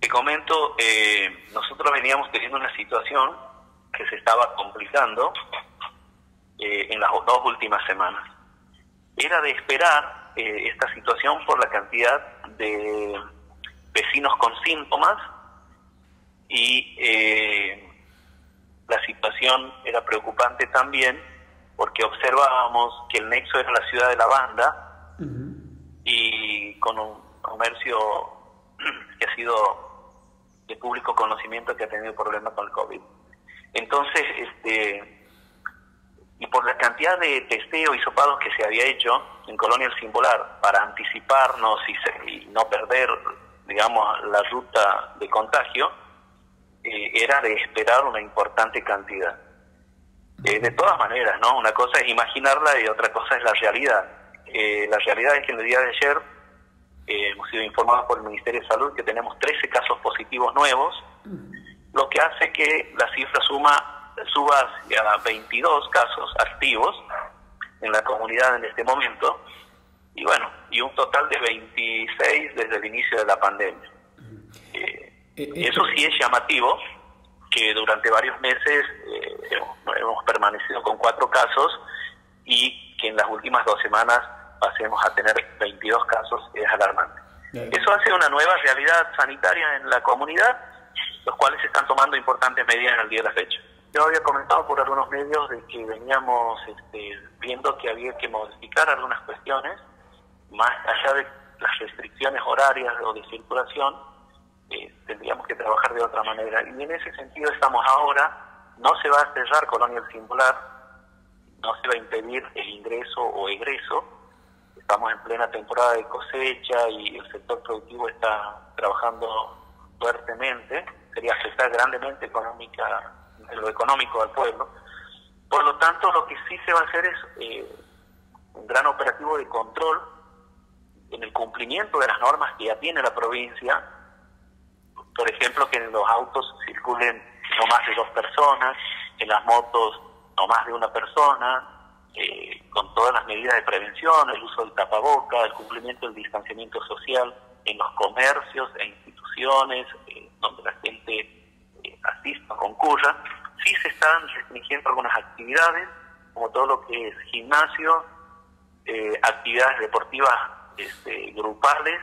te comento, nosotros veníamos teniendo una situación que se estaba complicando en las 2 últimas semanas. Era de esperar esta situación por la cantidad de vecinos con síntomas y la situación era preocupante también porque observábamos que el nexo era la ciudad de La Banda y con un comercio que ha sido de público conocimiento que ha tenido problemas con el COVID. Entonces, y por la cantidad de testeo y hisopados que se había hecho en Colonia El Cimbolar para anticiparnos y no perder, digamos, la ruta de contagio, era de esperar una importante cantidad. De todas maneras, ¿no? Una cosa es imaginarla y otra cosa es la realidad. La realidad es que en el día de ayer hemos sido informados por el Ministerio de Salud que tenemos 13 casos positivos nuevos, lo que hace que la cifra suba hacia 22 casos activos en la comunidad en este momento, y bueno, y un total de 26 desde el inicio de la pandemia. Eso sí es llamativo, que durante varios meses hemos permanecido con 4 casos y que en las últimas 2 semanas pasemos a tener 22 casos, es alarmante. Eso hace una nueva realidad sanitaria en la comunidad, los cuales están tomando importantes medidas en el día de la fecha. Yo había comentado por algunos medios de que veníamos viendo que había que modificar algunas cuestiones, más allá de las restricciones horarias o de circulación, tendríamos que trabajar de otra manera. Y en ese sentido estamos ahora. No se va a cerrar Colonia El Cimbolar, no se va a impedir el ingreso o egreso. Estamos en plena temporada de cosecha y el sector productivo está trabajando fuertemente. Sería afectar grandemente en lo económico al pueblo. Por lo tanto, lo que sí se va a hacer es un gran operativo de control en el cumplimiento de las normas que ya tiene la provincia. Por ejemplo, que en los autos circulen no más de 2 personas, en las motos no más de 1 persona, con todas las medidas de prevención, el uso del tapaboca, el cumplimiento del distanciamiento social en los comercios e instituciones donde la gente asista o concurra. Sí se están restringiendo algunas actividades, como todo lo que es gimnasio, actividades deportivas grupales,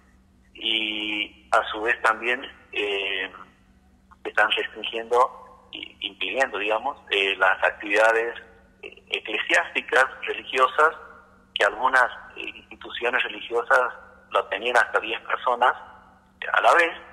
y a su vez también están restringiendo y impidiendo, digamos, las actividades eclesiásticas, religiosas, que algunas instituciones religiosas lo tenían hasta 10 personas a la vez,